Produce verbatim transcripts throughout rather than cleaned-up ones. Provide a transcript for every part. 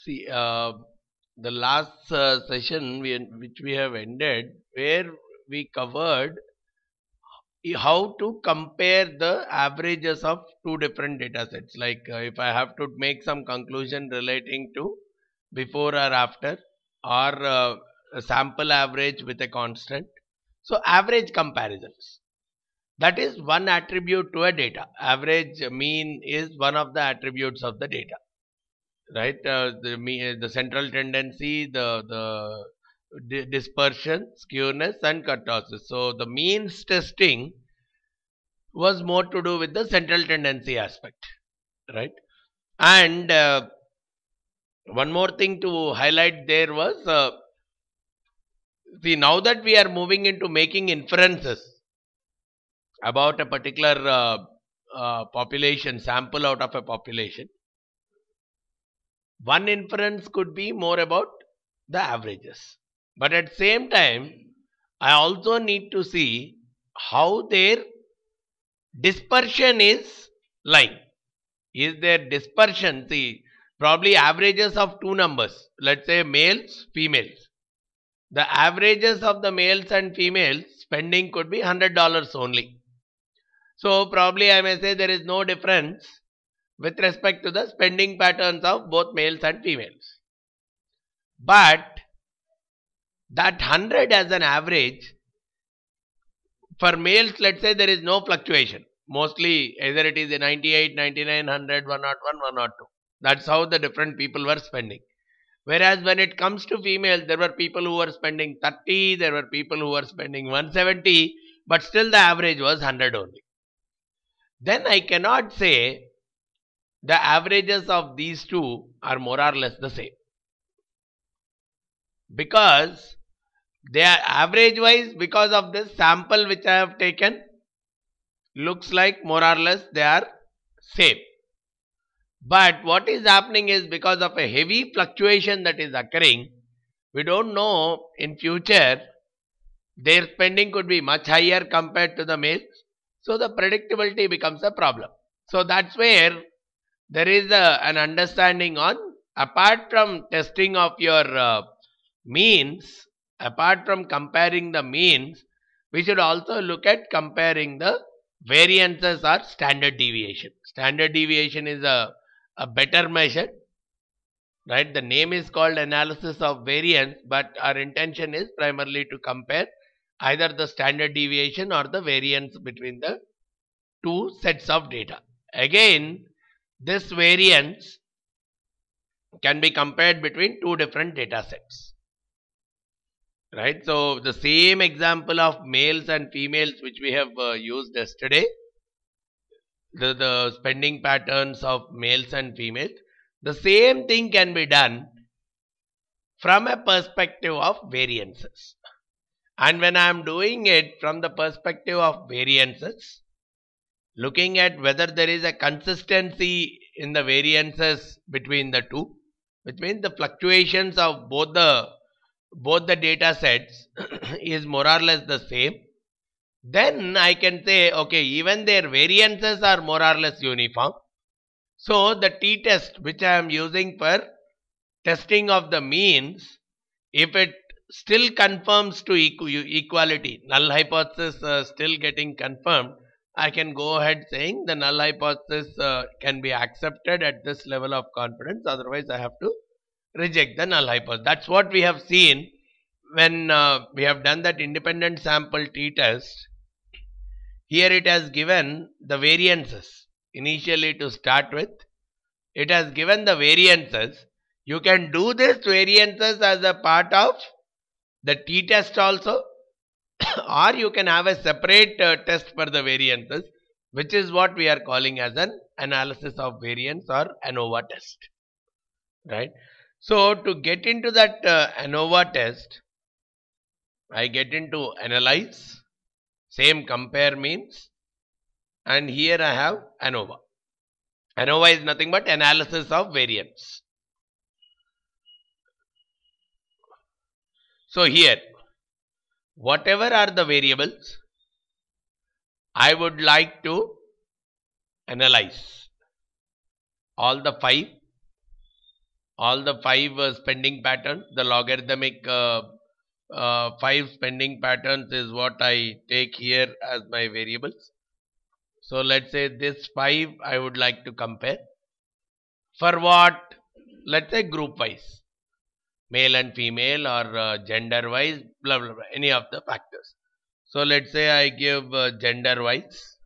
See, uh, the last uh, session we, which we have ended, where we covered how to compare the averages of two different data sets. Like uh, if I have to make some conclusion relating to before or after, or uh, a sample average with a constant. So average comparisons. That is one attribute to a data. Average mean is one of the attributes of the data. Right, uh, the me, the central tendency, the the di- dispersion, skewness, and kurtosis. So the means testing was more to do with the central tendency aspect, right? And uh, one more thing to highlight there was, uh, see, now that we are moving into making inferences about a particular uh, uh, population, sample out of a population, one inference could be more about the averages. But at same time, I also need to see how their dispersion is lying. Is their dispersion, see, probably averages of two numbers, let's say males, females. The averages of the males and females spending could be one hundred dollars only. So probably I may say there is no difference with respect to the spending patterns of both males and females. But that one hundred as an average, for males, let's say there is no fluctuation. Mostly either it is a ninety-eight, ninety-nine, one hundred, one oh one, one oh two. That's how the different people were spending. Whereas when it comes to females, there were people who were spending thirty, there were people who were spending one hundred seventy, but still the average was one hundred only. Then I cannot say the averages of these two are more or less the same. Because they are average wise, because of this sample which I have taken, looks like more or less they are same. But what is happening is, because of a heavy fluctuation that is occurring, we don't know in future their spending could be much higher compared to the males. So the predictability becomes a problem. So that's where there is a, an understanding on, apart from testing of your uh, means, apart from comparing the means, we should also look at comparing the variances or standard deviation. Standard deviation is a, a better measure, right? The name is called analysis of variance, but our intention is primarily to compare either the standard deviation or the variance between the two sets of data. Again, this variance can be compared between two different data sets. Right, so the same example of males and females which we have uh, used yesterday, the, the spending patterns of males and females, the same thing can be done from a perspective of variances. And when I am doing it from the perspective of variances, looking at whether there is a consistency in the variances between the two, which means the fluctuations of both the both the data sets is more or less the same, then I can say, okay, even their variances are more or less uniform. So the t-test which I am using for testing of the means, if it still confirms to equ equality, null hypothesis uh, still getting confirmed, I can go ahead saying the null hypothesis uh, can be accepted at this level of confidence, otherwise I have to reject the null hypothesis. That's what we have seen when uh, we have done that independent sample t-test. Here it has given the variances initially to start with. It has given the variances. You can do this variances as a part of the t-test also, or you can have a separate uh, test for the variances, which is what we are calling as an analysis of variance or ANOVA test. Right. So to get into that uh, ANOVA test, I get into analyze, same compare means, and here I have ANOVA. ANOVA is nothing but analysis of variance. So here, whatever are the variables, I would like to analyze all the five all the five uh, spending patterns, the logarithmic uh, uh, five spending patterns is what I take here as my variables. So let's say this five I would like to compare. For what? Let's say group wise, male and female, or uh, gender wise, blah blah blah, any of the factors. So let's say I give uh, gender wise,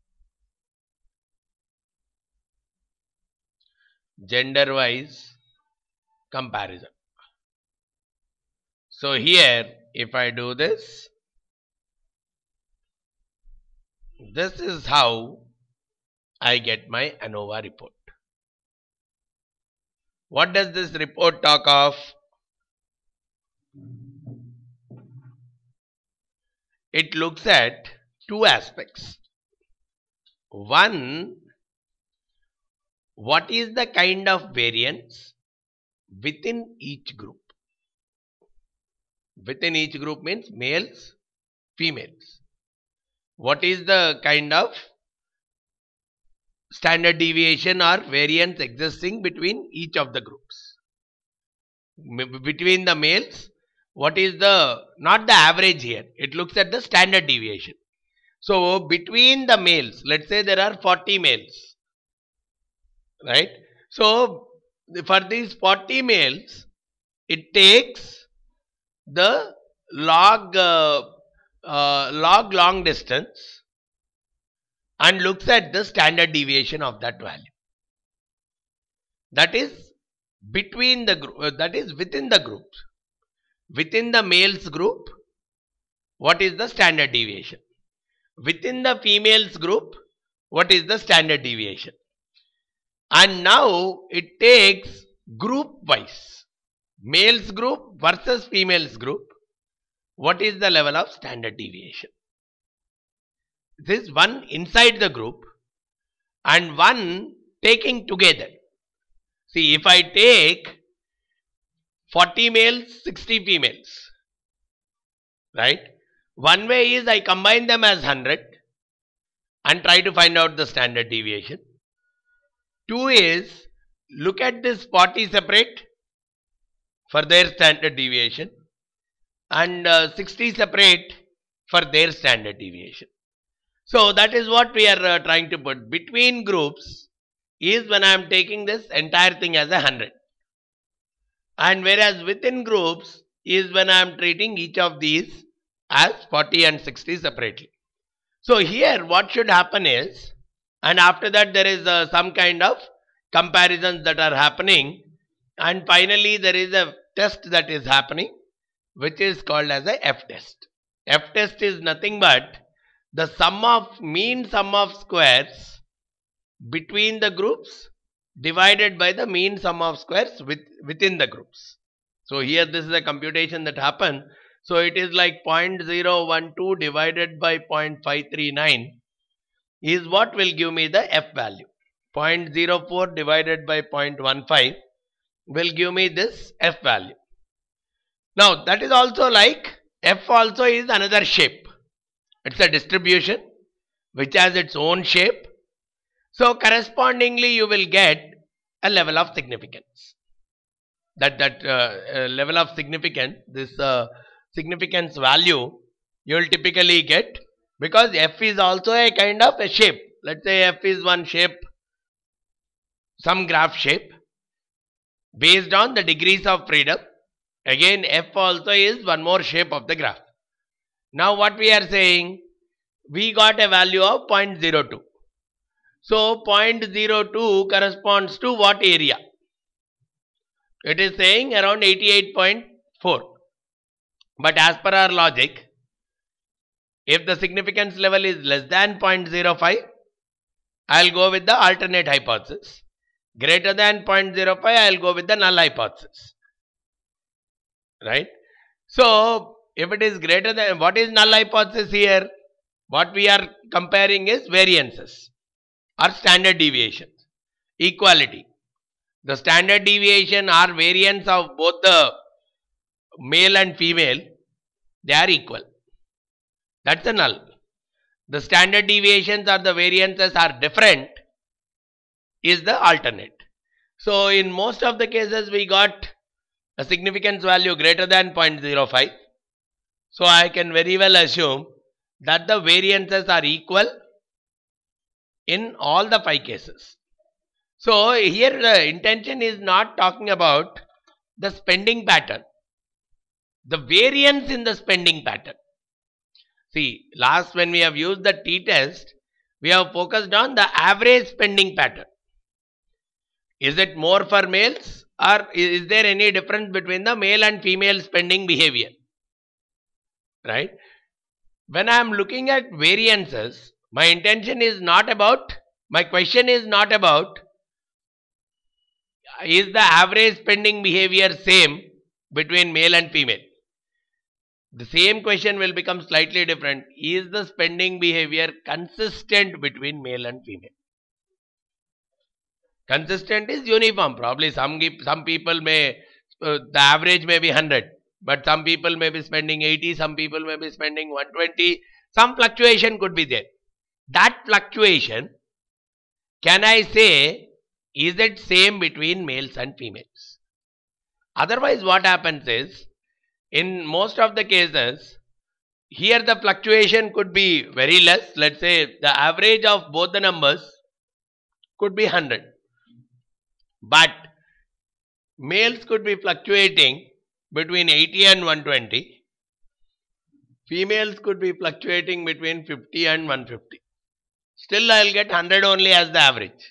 gender wise comparison. So here if I do this, this is how I get my ANOVA report. What does this report talk of? It looks at two aspects. One, what is the kind of variance within each group? Within each group means males, females. What is the kind of standard deviation or variance existing between each of the groups? Between the males, what is the, not the average here, it looks at the standard deviation. So between the males, let's say there are forty males, right? So for these forty males, it takes the log uh, uh, log long distance and looks at the standard deviation of that value. That is between the group, uh, that is within the groups. Within the males group, what is the standard deviation? Within the females group, what is the standard deviation? And now it takes group wise, males group versus females group, what is the level of standard deviation? This is one inside the group and one taking together. See, if I take forty males, sixty females, right? One way is I combine them as one hundred and try to find out the standard deviation. Two is look at this forty separate for their standard deviation and uh, sixty separate for their standard deviation. So that is what we are uh, trying to put. Between groups is when I am taking this entire thing as a one hundred. And whereas within groups is when I am treating each of these as forty and sixty separately. So here what should happen is, and after that there is uh, some kind of comparisons that are happening, and finally there is a test that is happening which is called as a F test. F test is nothing but the sum of mean sum of squares between the groups divided by the mean sum of squares with, within the groups. So here this is a computation that happened. So it is like zero point zero one two divided by zero point five three nine is what will give me the F value. zero point zero four divided by zero point one five will give me this F value. Now that is also like F also is another shape. It's a distribution which has its own shape. So correspondingly you will get a level of significance. That, that uh, uh, level of significance, this uh, significance value you will typically get, because F is also a kind of a shape. Let's say F is one shape, some graph shape based on the degrees of freedom. Again F also is one more shape of the graph. Now what we are saying, we got a value of zero point zero two. So zero point zero two corresponds to what area? It is saying around eighty-eight point four. But as per our logic, if the significance level is less than zero point zero five, I will go with the alternate hypothesis. Greater than zero point zero five, I will go with the null hypothesis. Right? So if it is greater than, what is null hypothesis here? What we are comparing is variances or standard deviations. Equality. The standard deviation or variance of both the male and female, they are equal. That's a null. The standard deviations or the variances are different is the alternate. So in most of the cases we got a significance value greater than zero point zero five. So I can very well assume that the variances are equal in all the five cases. So here the intention is not talking about the spending pattern, the variance in the spending pattern. See, last when we have used the t-test, we have focused on the average spending pattern. Is it more for males, or is there any difference between the male and female spending behavior? Right? When I am looking at variances, my intention is not about, my question is not about is the average spending behavior same between male and female. The same question will become slightly different. Is the spending behavior consistent between male and female? Consistent is uniform. Probably some, some people may, uh, the average may be one hundred. But some people may be spending eighty, some people may be spending one hundred twenty. Some fluctuation could be there. That fluctuation, can I say, is it same between males and females? Otherwise what happens is, in most of the cases, here the fluctuation could be very less. Let's say the average of both the numbers could be one hundred. But males could be fluctuating between eighty and one hundred twenty. Females could be fluctuating between fifty and one hundred fifty. Still I will get one hundred only as the average.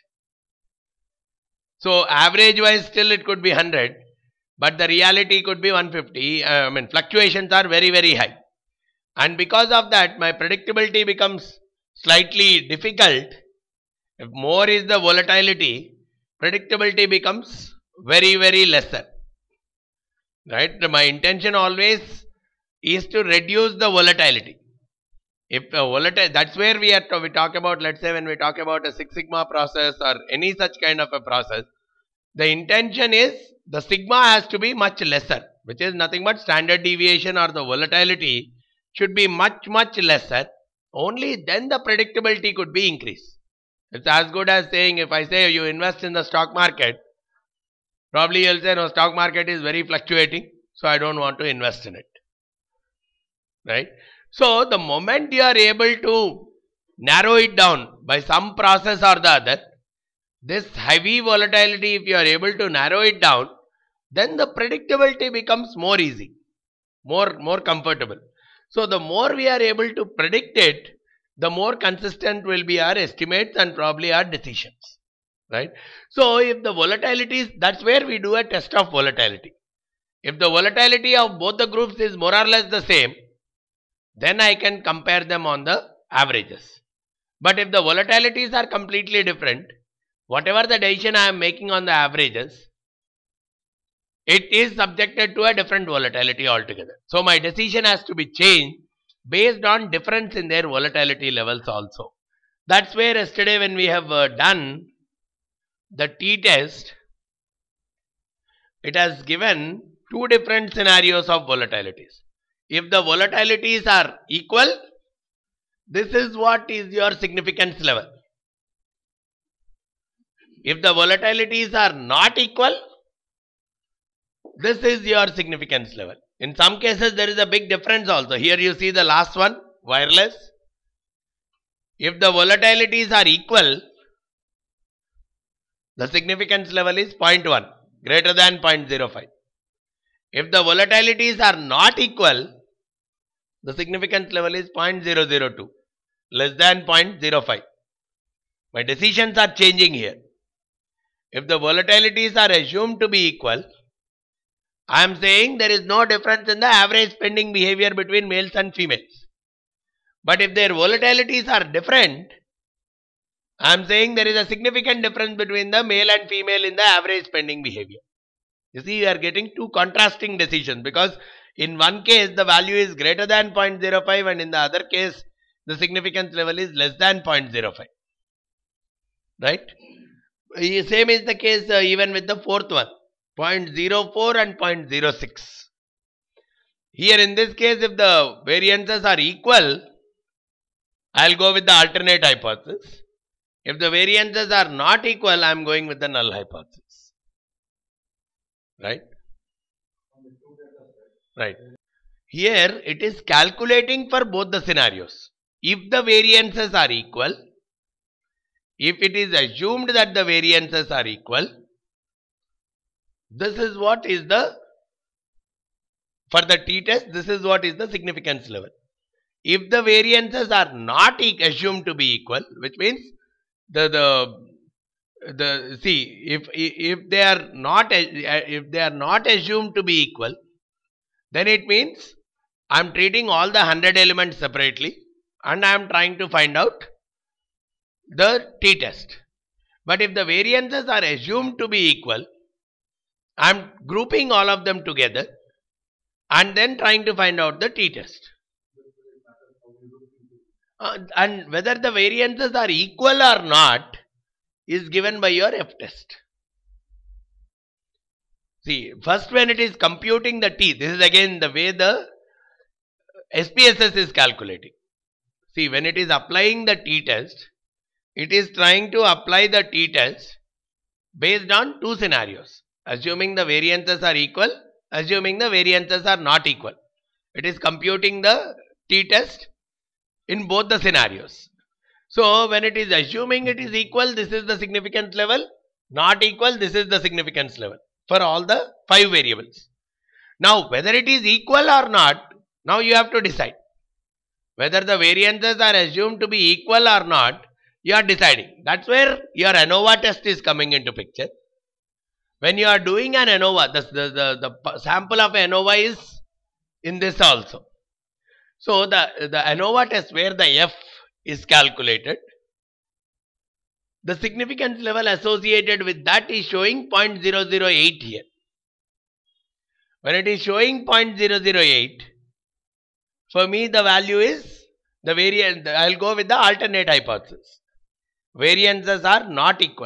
So average wise still it could be one hundred. But the reality could be one hundred fifty. Uh, I mean fluctuations are very very high. And because of that my predictability becomes slightly difficult. If more is the volatility, predictability becomes very very lesser. Right? My intention always is to reduce the volatility. If a volatile, that's where we are to, we talk about, let's say when we talk about a Six Sigma process or any such kind of a process, the intention is the sigma has to be much lesser, which is nothing but standard deviation or the volatility should be much much lesser. Only then the predictability could be increased. It's as good as saying, if I say you invest in the stock market, probably you'll say no, stock market is very fluctuating, so I don't want to invest in it. Right? So the moment you are able to narrow it down by some process or the other, this heavy volatility, if you are able to narrow it down, then the predictability becomes more easy, more, more comfortable. So the more we are able to predict it, the more consistent will be our estimates and probably our decisions. Right? So if the volatility is, that's where we do a test of volatility. If the volatility of both the groups is more or less the same, then I can compare them on the averages. But if the volatilities are completely different, whatever the decision I am making on the averages, it is subjected to a different volatility altogether. So my decision has to be changed based on difference in their volatility levels also. That's where yesterday when we have uh, done the t-test, it has given two different scenarios of volatilities. If the volatilities are equal, this is what is your significance level. If the volatilities are not equal, this is your significance level. In some cases there is a big difference also. Here you see the last one, wireless. If the volatilities are equal, the significance level is zero point one, greater than zero point zero five. If the volatilities are not equal, the significance level is zero point zero zero two, less than zero point zero five. My decisions are changing here. If the volatilities are assumed to be equal, I am saying there is no difference in the average spending behavior between males and females. But if their volatilities are different, I am saying there is a significant difference between the male and female in the average spending behavior. You see, you are getting two contrasting decisions, because in one case the value is greater than zero point zero five and in the other case the significance level is less than zero point zero five. Right? Same is the case uh, even with the fourth one, zero point zero four and zero point zero six. Here in this case, if the variances are equal, I will go with the alternate hypothesis. If the variances are not equal, I am going with the null hypothesis. right? Right. Here it is calculating for both the scenarios. If the variances are equal, if it is assumed that the variances are equal, this is what is the, for the t-test, this is what is the significance level. If the variances are not e assumed to be equal, which means the the the see if if they are not if they are not assumed to be equal, then it means I am treating all the one hundred elements separately and I am trying to find out the t-test. But if the variances are assumed to be equal, I am grouping all of them together and then trying to find out the t-test. Uh, and whether the variances are equal or not is given by your f-test. See, first when it is computing the t, this is again the way the S P S S is calculating. See, when it is applying the t-test, it is trying to apply the t-test based on two scenarios. Assuming the variances are equal, assuming the variances are not equal. It is computing the t-test in both the scenarios. So, when it is assuming it is equal, this is the significance level. Not equal, this is the significance level for all the five variables. Now, whether it is equal or not, now you have to decide. Whether the variances are assumed to be equal or not, you are deciding. That's where your ANOVA test is coming into picture. When you are doing an ANOVA, the, the, the, the sample of ANOVA is in this also. So, the, the ANOVA test where the F is calculated, the significance level associated with that is showing zero point zero zero eight here. When it is showing zero point zero zero eight, for me the value is the variance. I will go with the alternate hypothesis. Variances are not equal.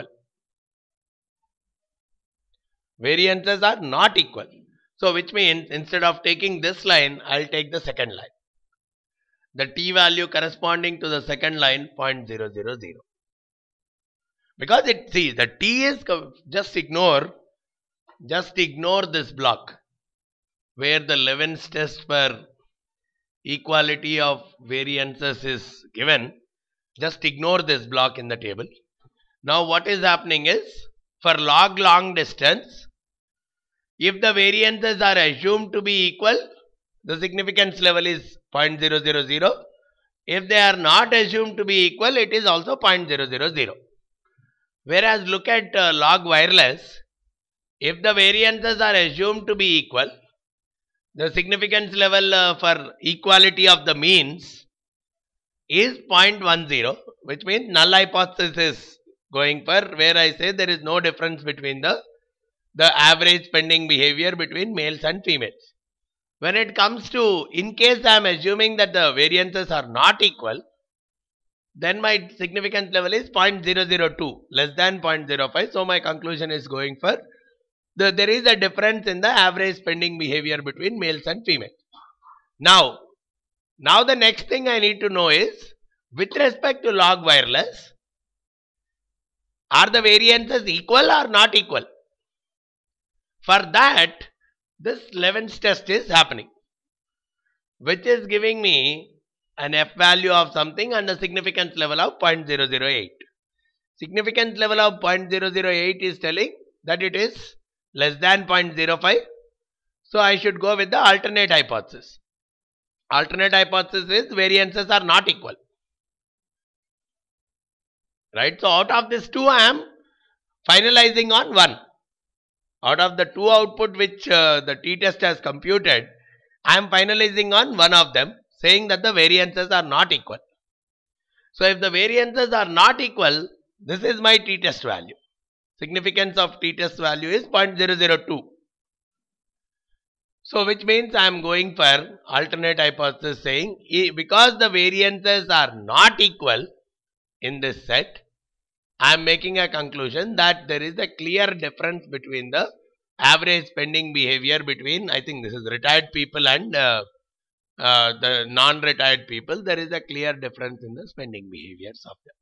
Variances are not equal. So, which means instead of taking this line, I will take the second line. The t value corresponding to the second line zero point zero zero zero. Because it, see, the t is, just ignore, just ignore this block where the Leven's test for equality of variances is given. Just ignore this block in the table. Now what is happening is, for log long distance, if the variances are assumed to be equal, the significance level is zero point zero zero zero. If they are not assumed to be equal, it is also zero point zero zero zero. Whereas look at uh, log wireless, if the variances are assumed to be equal, the significance level uh, for equality of the means is zero point one zero, which means null hypothesis is going for, where I say there is no difference between the, the average spending behavior between males and females. When it comes to, in case I am assuming that the variances are not equal, then my significance level is zero point zero zero two, less than zero point zero five. So, my conclusion is going for, the, there is a difference in the average spending behavior between males and females. Now, now the next thing I need to know is, with respect to log wireless, are the variances equal or not equal? For that, this Leven's test is happening, which is giving me an F value of something and a significance level of zero point zero zero eight. Significance level of zero point zero zero eight is telling that it is less than zero point zero five. So, I should go with the alternate hypothesis. Alternate hypothesis is variances are not equal. Right. So, out of this two, I am finalizing on one. Out of the two output which uh, the t-test has computed, I am finalizing on one of them, saying that the variances are not equal. So, if the variances are not equal, this is my t-test value. Significance of t-test value is zero point zero zero two. So, which means I am going for alternate hypothesis, saying because the variances are not equal in this set, I am making a conclusion that there is a clear difference between the average spending behavior between, I think this is retired people and uh, uh, the non-retired people. There is a clear difference in the spending behaviors of them.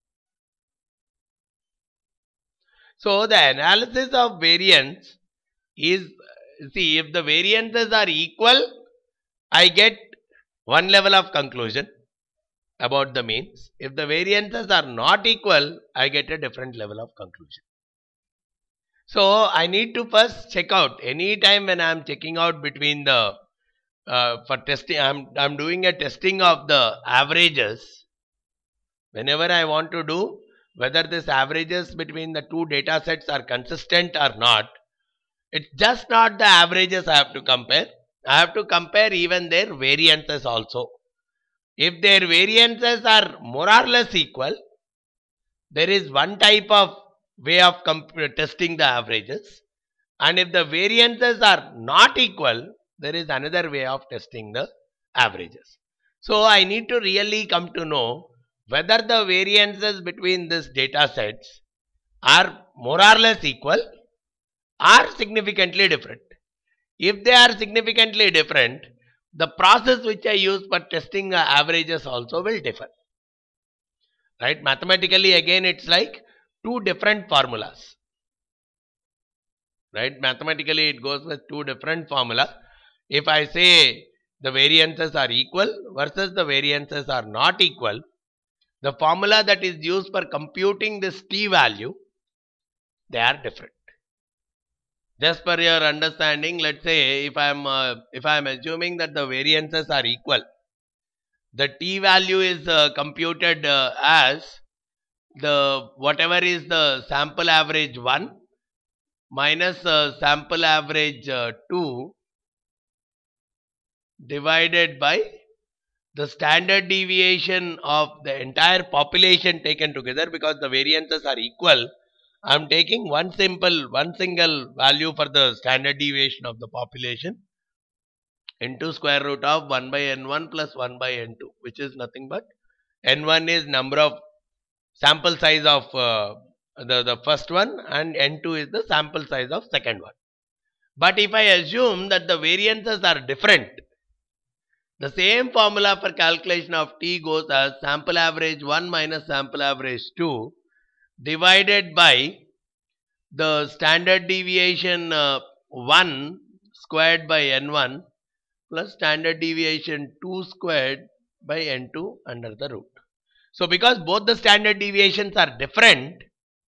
So, the analysis of variance is, see, if the variances are equal, I get one level of conclusion about the means. If the variances are not equal, I get a different level of conclusion. So I need to first check out any time when I am checking out between the uh, for testing, I'm I'm doing a testing of the averages. Whenever I want to do whether this averages between the two data sets are consistent or not, it's just not the averages I have to compare. I have to compare even their variances also. If their variances are more or less equal, there is one type of way of testing the averages, and if the variances are not equal, there is another way of testing the averages. So I need to really come to know whether the variances between these data sets are more or less equal or significantly different. If they are significantly different, the process which I use for testing the averages also will differ. Right? Mathematically, again, it's like two different formulas. Right? Mathematically, it goes with two different formulas. If I say the variances are equal versus the variances are not equal, the formula that is used for computing this t value, they are different. Just for your understanding, let's say if I am uh, if I am assuming that the variances are equal, the t value is uh, computed uh, as the whatever is the sample average one minus uh, sample average uh, two divided by the standard deviation of the entire population taken together. Because the variances are equal, I am taking one simple, one single value for the standard deviation of the population into square root of one by n one plus one by n two, which is nothing but n one is number of sample size of uh, the, the first one, and n two is the sample size of second one. But if I assume that the variances are different, the same formula for calculation of t goes as sample average one minus sample average two divided by the standard deviation uh, one squared by n one plus standard deviation two squared by n two under the root. So because both the standard deviations are different,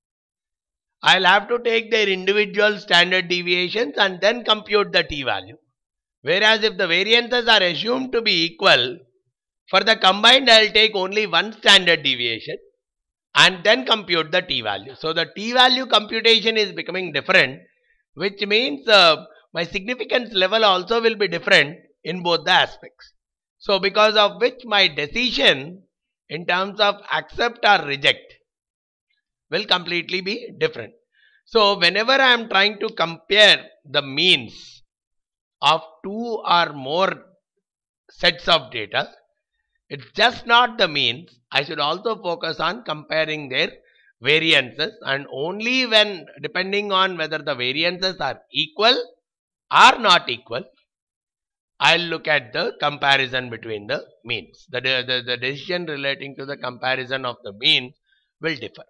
I'll have to take their individual standard deviations and then compute the t value. Whereas if the variances are assumed to be equal, for the combined I'll take only one standard deviation and then compute the t value. So the t value computation is becoming different, which means uh, my significance level also will be different in both the aspects. So because of which my decision in terms of accept or reject will completely be different. So whenever I am trying to compare the means of two or more sets of data, it's just not the means. I should also focus on comparing their variances, and only when, depending on whether the variances are equal or not equal, I'll look at the comparison between the means. The, the, the decision relating to the comparison of the means will differ.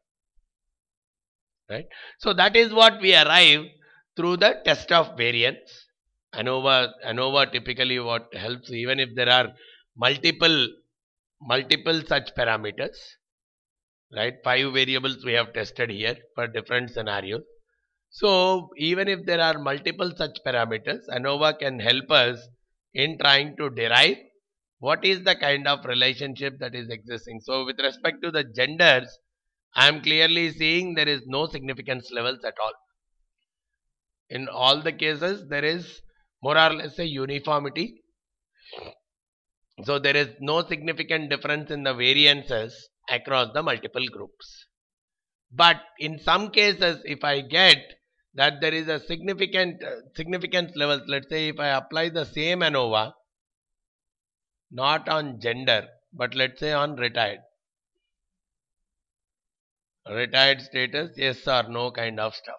Right? So that is what we arrive through the test of variance. ANOVA, ANOVA typically what helps, even if there are multiple multiple such parameters, right? Five variables we have tested here for different scenarios. So even if there are multiple such parameters, ANOVA can help us in trying to derive what is the kind of relationship that is existing. So with respect to the genders, I am clearly seeing there is no significance levels at all. In all the cases, there is more or less a uniformity. So there is no significant difference in the variances across the multiple groups. But in some cases, if I get that there is a significant uh, significance levels, let's say if I apply the same ANOVA, not on gender, but let's say on retired. Retired status, yes or no kind of stuff.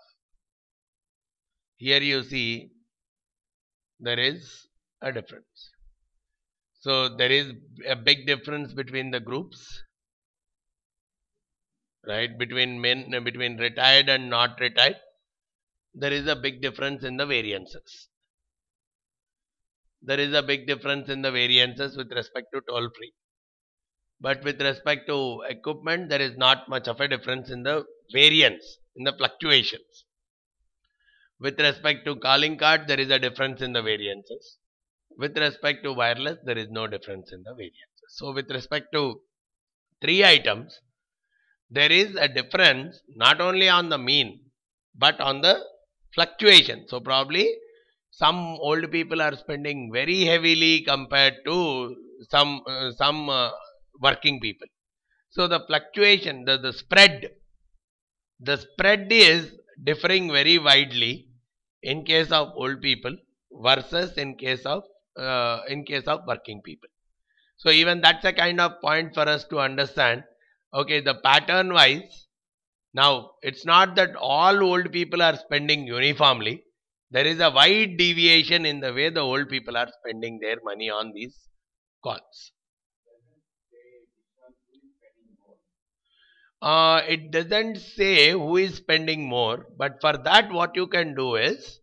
Here you see there is a difference. So there is a big difference between the groups, right? Between men, between retired and not retired. there is a big difference in the variances. There is a big difference in the variances with respect to toll free. But with respect to equipment, there is not much of a difference in the variance, in the fluctuations. With respect to calling card, there is a difference in the variances. With respect to wireless, there is no difference in the variances. So with respect to three items, there is a difference not only on the mean, but on the fluctuation. So probably some old people are spending very heavily compared to some uh, some uh, working people. So the fluctuation, the, the spread, the spread is differing very widely in case of old people versus in case of uh, in case of working people. So even that's a kind of point for us to understand. Okay, the pattern wise, now it's not that all old people are spending uniformly. There is a wide deviation in the way the old people are spending their money on these calls. Uh, it doesn't say who is spending more, but for that what you can do is,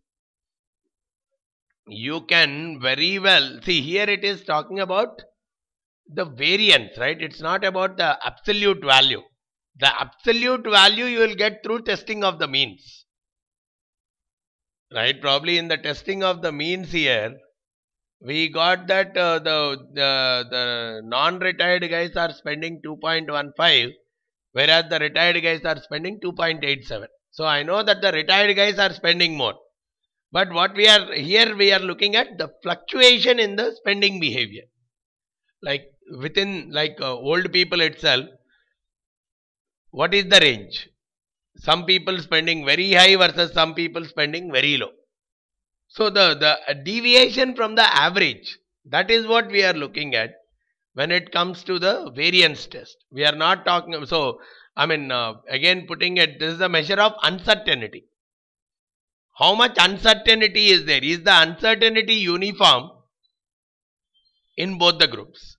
you can very well see here it is talking about the variance, right? It's not about the absolute value. The absolute value you will get through testing of the means, right? Probably in the testing of the means here, we got that uh, the, the, the non-retired guys are spending two point one five, whereas the retired guys are spending two point eight seven. So I know that the retired guys are spending more. But what we are here, we are looking at the fluctuation in the spending behavior. Like within like uh, old people itself, what is the range? Some people spending very high versus some people spending very low. So the, the deviation from the average, that is what we are looking at when it comes to the variance test. We are not talking, so I mean uh, again putting it, this is a measure of uncertainty. How much uncertainty is there? Is the uncertainty uniform in both the groups?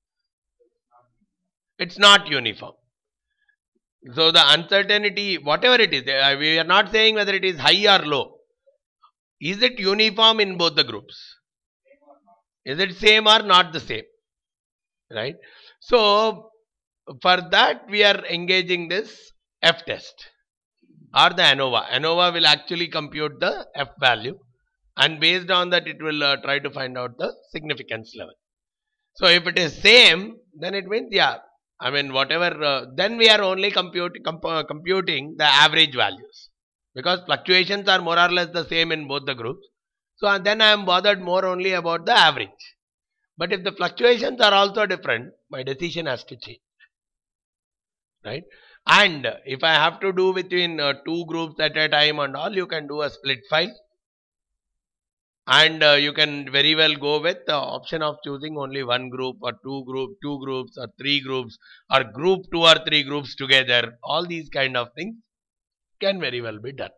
It's not uniform. So the uncertainty, whatever it is, we are not saying whether it is high or low. Is it uniform in both the groups? Is it same or not the same? Right? So for that we are engaging this F test or the ANOVA. ANOVA will actually compute the F value, and based on that it will uh, try to find out the significance level. So if it is same, then it means, yeah, I mean whatever, uh, then we are only compute, comp uh, computing the average values, because fluctuations are more or less the same in both the groups. So and then I am bothered more only about the average. But if the fluctuations are also different, my decision has to change, right? And if I have to do between uh, two groups at a time and all, you can do a split file. And uh, you can very well go with the option of choosing only one group or two group, two groups or three groups, or group two or three groups together. All these kind of things can very well be done.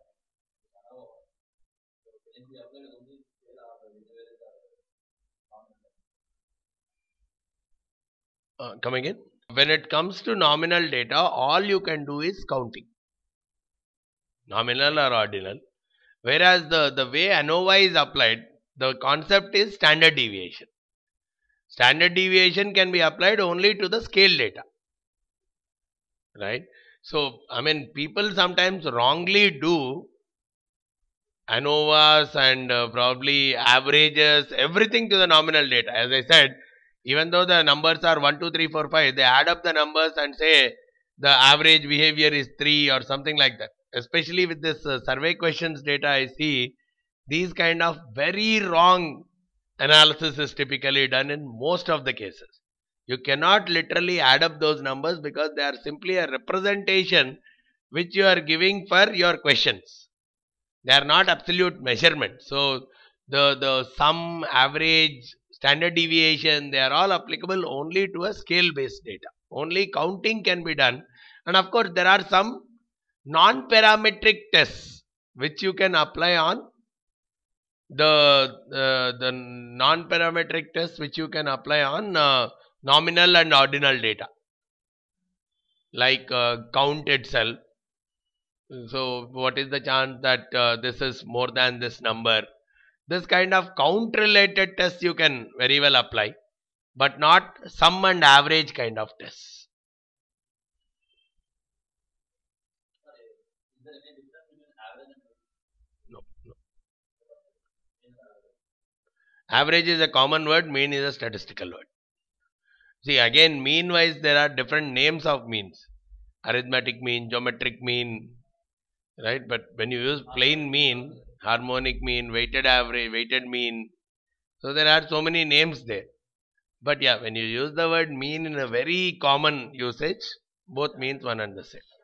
Uh, come again? When it comes to nominal data, all you can do is counting, nominal or ordinal. Whereas the, the way ANOVA is applied, the concept is standard deviation. Standard deviation can be applied only to the scale data, right? So, I mean, people sometimes wrongly do ANOVAs and uh, probably averages, everything to the nominal data. As I said, even though the numbers are one, two, three, four, five, they add up the numbers and say the average behavior is three or something like that. Especially with this uh, survey questions data, I see these kind of very wrong analysis is typically done in most of the cases. You cannot literally add up those numbers because they are simply a representation which you are giving for your questions. They are not absolute measurement. So the, the sum, average, standard deviation, they are all applicable only to a scale based data. Only counting can be done. And of course, there are some non-parametric tests which you can apply on the uh, the non-parametric tests which you can apply on uh, nominal and ordinal data, like uh, count itself, So what is the chance that uh, this is more than this number? This kind of count related tests you can very well apply, but not sum and average kind of tests. No, no. Average is a common word, mean is a statistical word. See, again, mean wise there are different names of means. Arithmetic mean, geometric mean, right? But when you use plain mean, harmonic mean, weighted average, weighted mean, so there are so many names there. But yeah, when you use the word mean in a very common usage, both means one and the same.